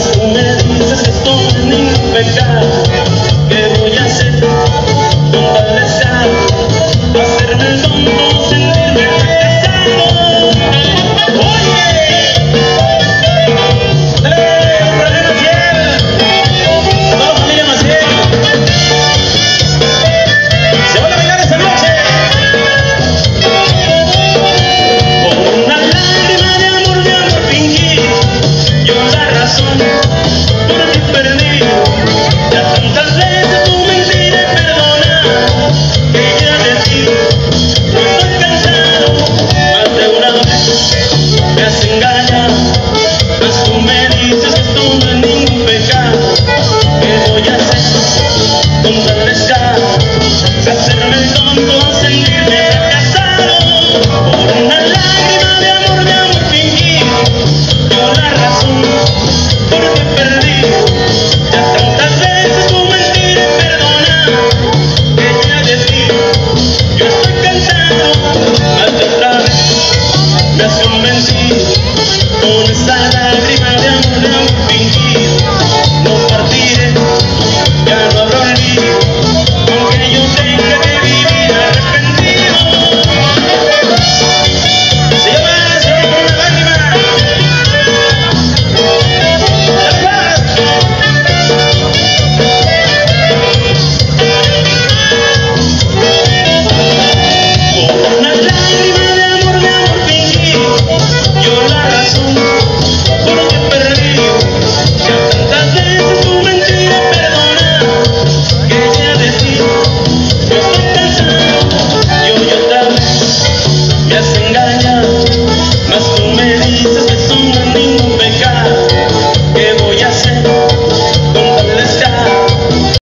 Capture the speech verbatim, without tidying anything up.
tú me dices que esto no es ningún pecado. ¿Qué voy a hacer con tal descaro? Hacerme el tonto, sentirme fracasado. Oye, dale, hombre Maciel, a toda la familia Maciel. Se van a bailar esta noche. Por una lágrima de amor, de amor fingí, yo la razón por ti perdí. Ya tantas veces tu mentira y perdona, que ya de ti no estoy cansado. Más de una vez me has engañado, pues tú me dices que esto no es ningún pecado. ¿Qué voy a hacer con tal descaro? Hacerme el tonto, sentirme fracasado. Por una lágrima de amor, de amor fingido, yo la razón por ti perdí. Ya tantas veces tu mentira y perdona, que ya de ti yo estoy cansado. Más de otra vez me has convencido con esa lágrima de amor, de amor